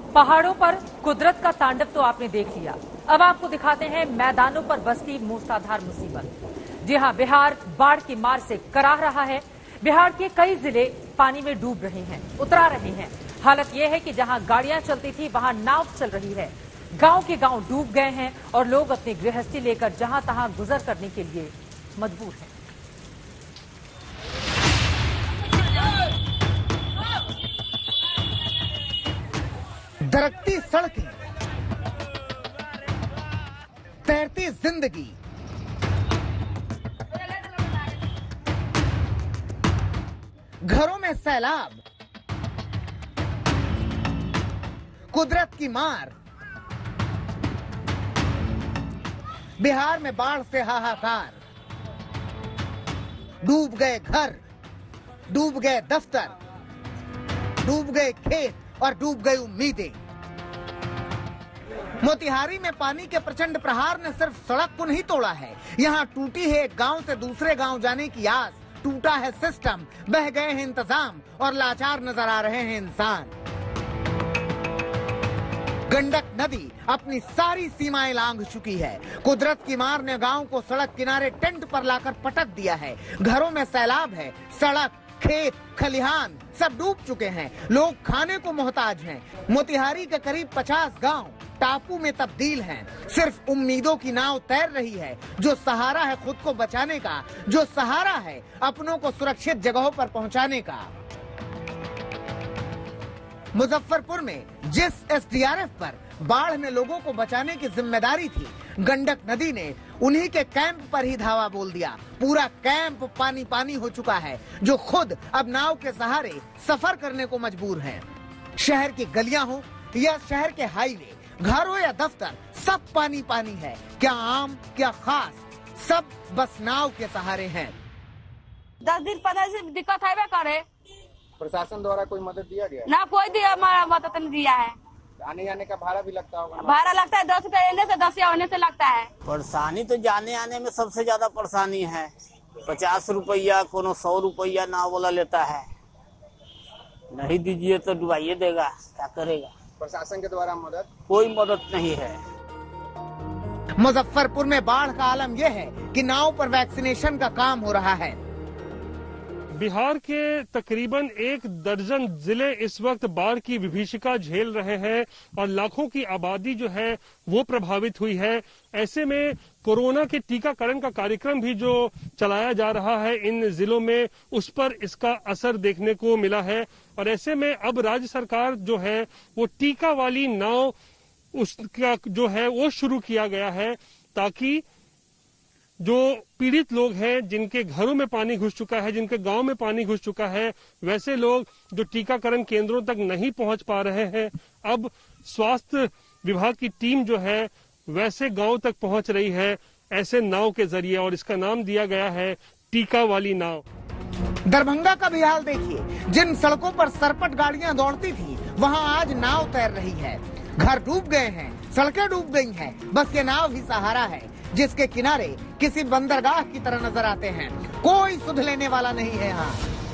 पहाड़ों पर कुदरत का तांडव तो आपने देख लिया। अब आपको दिखाते हैं मैदानों पर बसती मूसलाधार मुसीबत। जी हां, बिहार बाढ़ की मार से कराह रहा है। बिहार के कई जिले पानी में डूब रहे हैं, उतरा रहे हैं। हालत यह है कि जहां गाड़ियां चलती थी वहां नाव चल रही है। गांव के गांव डूब गए हैं और लोग अपनी गृहस्थी लेकर जहां तहां गुजर करने के लिए मजबूर हैं। दरकती सड़कें, तैरती जिंदगी, घरों में सैलाब, कुदरत की मार। बिहार में बाढ़ से हाहाकार। डूब गए घर, डूब गए दफ्तर, डूब गए खेत और डूब गई उम्मीदें। मोतिहारी में पानी के प्रचंड प्रहार ने सिर्फ सड़क को नहीं तोड़ा है, यहाँ टूटी है एक गांव से दूसरे गांव जाने की आस, टूटा है सिस्टम, बह गए हैं इंतजाम और लाचार नजर आ रहे हैं इंसान। गंडक नदी अपनी सारी सीमाएं लांघ चुकी है। कुदरत की मार ने गांव को सड़क किनारे टेंट पर लाकर पटक दिया है। घरों में सैलाब है, सड़क, खेत, खलिहान सब डूब चुके हैं। लोग खाने को मोहताज हैं। मोतिहारी के करीब 50 गांव टापू में तब्दील हैं। सिर्फ उम्मीदों की नाव तैर रही है, जो सहारा है खुद को बचाने का, जो सहारा है अपनों को सुरक्षित जगहों पर पहुंचाने का। मुजफ्फरपुर में जिस एसडीआरएफ पर बाढ़ में लोगों को बचाने की जिम्मेदारी थी, गंडक नदी ने उन्हीं के कैंप पर ही धावा बोल दिया। पूरा कैंप पानी पानी हो चुका है, जो खुद अब नाव के सहारे सफर करने को मजबूर हैं। शहर की गलियां हो या शहर के हाईवे, घर हो या दफ्तर, सब पानी पानी है। क्या आम क्या खास, सब बस नाव के सहारे हैं। 10 दिन 15 दिन दिक्कत है करे। प्रशासन द्वारा कोई मदद दिया गया? ना कोई दिया, हमारा मदद नहीं दिया है। आने जाने का भाड़ा भी लगता होगा? भाड़ा लगता है 10 रुपए एने से 10 या होने से लगता है। परेशानी तो जाने आने में सबसे ज्यादा परेशानी है। 50 रुपया, कोनो 100 रुपया नाव वाला लेता है। नहीं दीजिए तो डुबाइए देगा, क्या करेगा। प्रशासन के द्वारा मदद? कोई मदद नहीं है। मुजफ्फरपुर में बाढ़ का आलम यह है कि नाव पर वैक्सीनेशन का काम हो रहा है। बिहार के तकरीबन 1 दर्जन जिले इस वक्त बाढ़ की विभीषिका झेल रहे हैं और लाखों की आबादी जो है वो प्रभावित हुई है। ऐसे में कोरोना के टीकाकरण का कार्यक्रम भी जो चलाया जा रहा है इन जिलों में, उस पर इसका असर देखने को मिला है। और ऐसे में अब राज्य सरकार जो है वो टीका वाली नाव उसका जो है वो शुरू किया गया है, ताकि जो पीड़ित लोग हैं, जिनके घरों में पानी घुस चुका है, जिनके गांव में पानी घुस चुका है, वैसे लोग जो टीकाकरण केंद्रों तक नहीं पहुंच पा रहे हैं, अब स्वास्थ्य विभाग की टीम जो है वैसे गांव तक पहुंच रही है ऐसे नाव के जरिए, और इसका नाम दिया गया है टीका वाली नाव। दरभंगा का भी हाल देखिए। जिन सड़कों पर सरपट गाड़ियां दौड़ती थी, वहां आज नाव तैर रही है। घर डूब गए हैं, सड़कें डूब गई हैं, बस ये नाव ही सहारा है, जिसके किनारे किसी बंदरगाह की तरह नजर आते हैं। कोई सुध लेने वाला नहीं है यहाँ।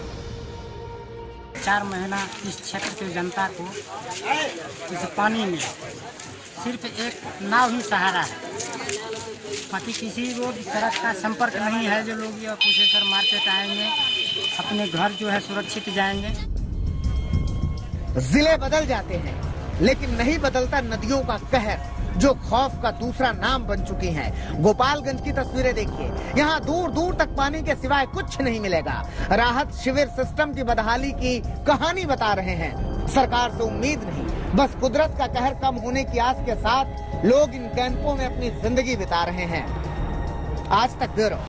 4 महीना इस क्षेत्र की जनता को इस पानी में सिर्फ एक नाव ही सहारा है। बाकी किसी रोड सड़क का संपर्क नहीं है। जो लोग ये कुशेश्वर मार्केट आएंगे, अपने घर जो है सुरक्षित जाएंगे। जिले बदल जाते हैं, लेकिन नहीं बदलता नदियों का कहर, जो खौफ का दूसरा नाम बन चुकी हैं। गोपालगंज की तस्वीरें देखिए। यहाँ दूर दूर तक पानी के सिवाय कुछ नहीं मिलेगा। राहत शिविर सिस्टम की बदहाली की कहानी बता रहे हैं। सरकार से उम्मीद नहीं, बस कुदरत का कहर कम होने की आस के साथ लोग इन कैंपों में अपनी जिंदगी बिता रहे हैं। आज तक ब्यूरो।